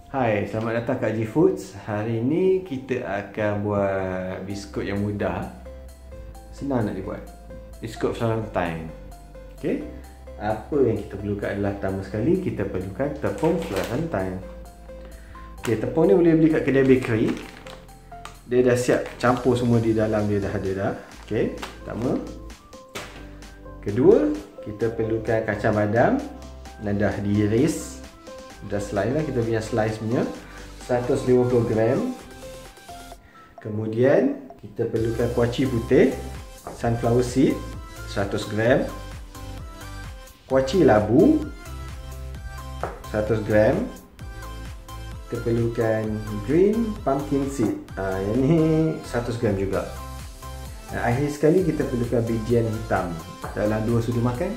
Hai, selamat datang kat G Foods. Hari ini kita akan buat biskut yang mudah. Senang nak dibuat. Biskut Valentine. Okey. Apa yang kita perlukan adalah pertama sekali kita perlukan tepung Valentine. Okey, tepung ni boleh beli kat kedai bakery. Dia dah siap campur semua di dalam dia dah ada dah. Okey, pertama. Kedua, kita perlukan kacang badam dan dah diiris. Dah slice lah, kita punya slice punya 150 gram. Kemudian kita perlukan kuaci putih sunflower seed 100 gram, kuaci labu 100 gram. Kita perlukan green pumpkin seed, yang ni 100 gram juga. Dan akhir sekali kita perlukan bijian hitam dalam 2 sudu makan.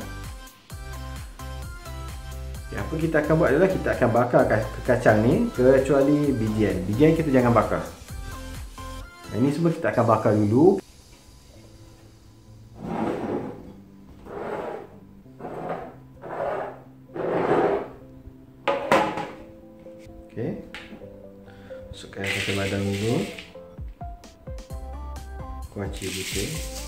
Apa kita akan buat adalah kita akan bakar kacang ni kecuali bijian. Bijian kita jangan bakar. Ini semua kita akan bakar dulu. Okey. Masukkan kacang badam dulu. Kuaci putih.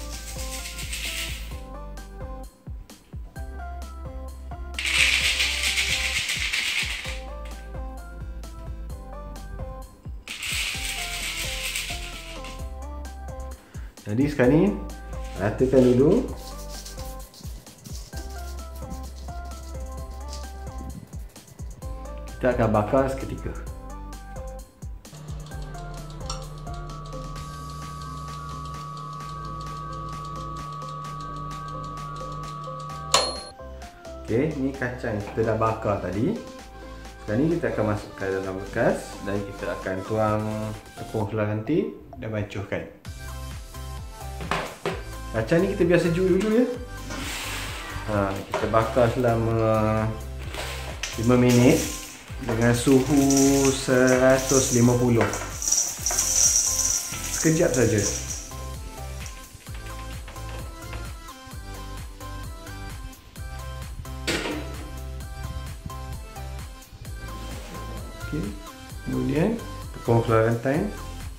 Jadi sekarang ni ratakan dulu. Kita akan bakar seketika. Okey, ni kacang yang kita dah bakar tadi. Sekarang ni kita akan masukkan dalam bekas dan kita akan tuang tepung Valentine dan bancuhkan. Kacang ni kita biar sejuk dulu ya. Kita bakar selama 5 minit dengan suhu 150. Sekejap saja. Okey. Kemudian tepung Valentine.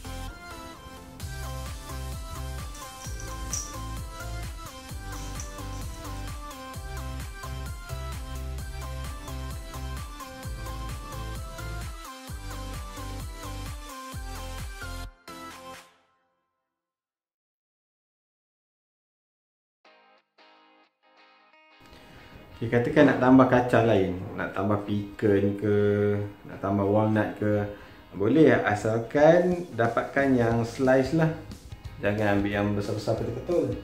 Okay, katakan nak tambah kacang lain, nak tambah pecan ke, nak tambah walnut ke, boleh, asalkan dapatkan yang slice lah. Jangan ambil yang besar-besar betul-betul.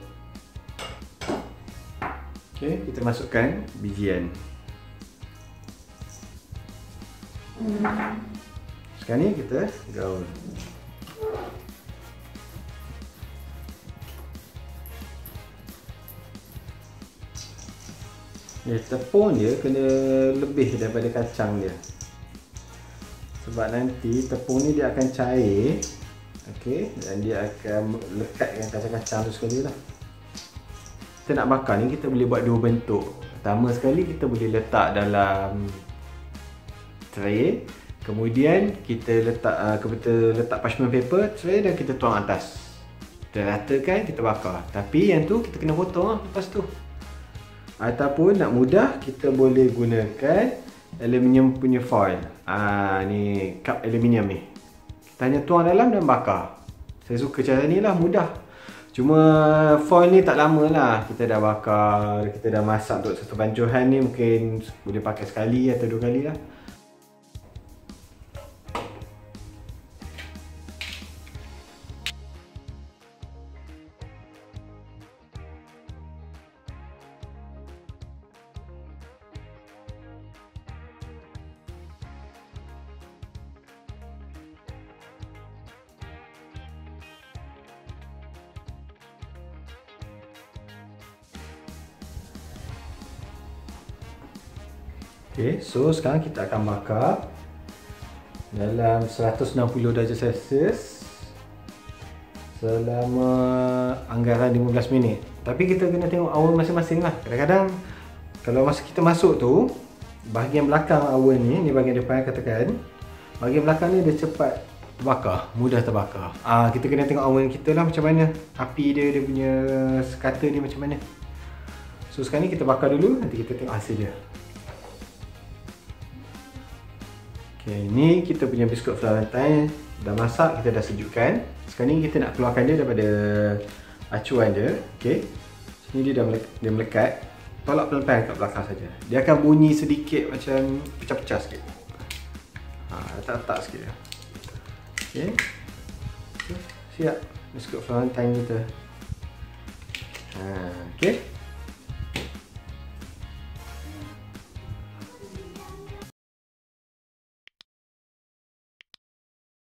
Okay, kita masukkan bijian. Sekarang ni kita gaul. Tepung dia kena lebih daripada kacang dia. Sebab nanti tepung ni dia akan cair. Okey, dan dia akan lekatkan kacang-kacang tu sekali lah. Kita nak bakar ni kita boleh buat dua bentuk. Pertama sekali kita boleh letak dalam tray. Kemudian kita letak parchment paper tray dan kita tuang atas. Kita ratakan, kita bakar. Tapi yang tu kita kena potong lah lepas tu. Ataupun nak mudah, kita boleh gunakan aluminium punya foil. Ni cup aluminium ni. Kita hanya tuang dalam dan bakar. Saya suka cara ni lah, mudah. Cuma foil ni tak lama lah. Kita dah bakar, kita dah masak untuk satu bancuhan ni. Mungkin boleh pakai sekali atau 2 kali lah. Okay, so sekarang kita akan bakar dalam 160 darjah Celsius selama anggaran 15 minit. Tapi kita kena tengok awan masing-masing lah. Kadang-kadang kalau masa kita masuk tu, bahagian belakang awan ni bahagian depan katakan, bahagian belakang ni dia cepat terbakar, mudah terbakar. Kita kena tengok oven kita lah macam mana, api dia, dia punya sekata dia macam mana. So sekarang ni kita bakar dulu, nanti kita tengok hasil dia. Okay, ni kita punya biskut Florentine dah masak, kita dah sejukkan. Sekarang ni kita nak keluarkan dia daripada acuan dia. Okay, sini dia dah melekat. Tolak pelan-pelan kat belakang saja. Dia akan bunyi sedikit macam pecah-pecah sikit. Letak-letak sikit. Okay, siap biskut Florentine kita. Okay.